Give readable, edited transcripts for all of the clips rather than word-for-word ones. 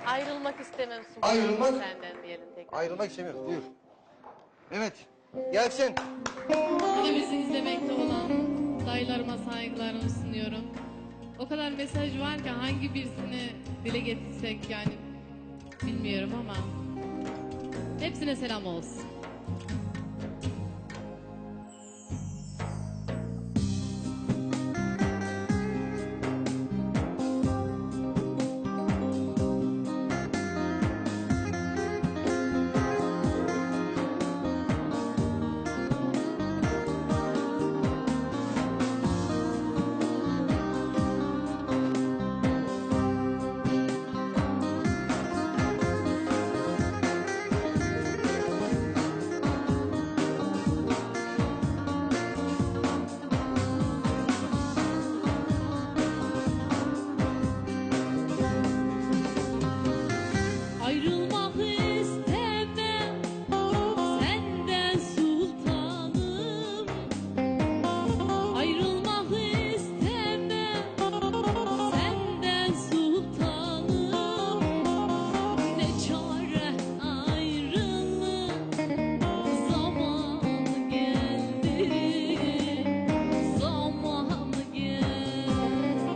Ayrılmak istemem Sultanım Ayrılmak- senden diyelim tekrar. Ayrılmak istemiyoruz. Buyur. Evet. Gelsin. Yine bizi izlemekte olan dayılarıma saygılarımı sunuyorum. O kadar mesaj var ki hangi birisini dile getirsek yani bilmiyorum ama hepsine selam olsun. Ayrılmak istemem senden sultanım. Ayrılmak istemem senden sultanım. Ne çare ayrılık zamanı geldi. Zamanı geldi.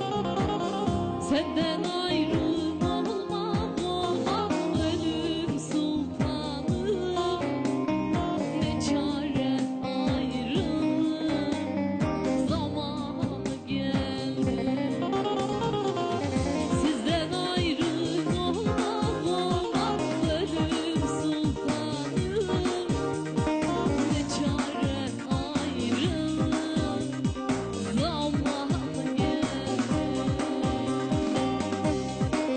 Senden ayrılmam olmam ölüm sultanım. Ne çare ayrılık zamanı geldi. Sizden ayrılmam olmam ölüm sultanım. Ne çare ayrılık zamanı geldi.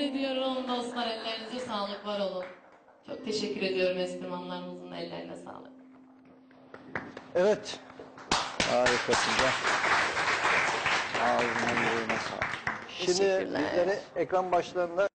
ediyorum. Dostlar ellerinize sağlık, var olun. Çok teşekkür ediyorum enstrümanlarımızın ellerine sağlık. Evet. Harikasın da. Ağzına yüreğine sağlık. Şimdi Teşekkürler. bizleri ekran başlarında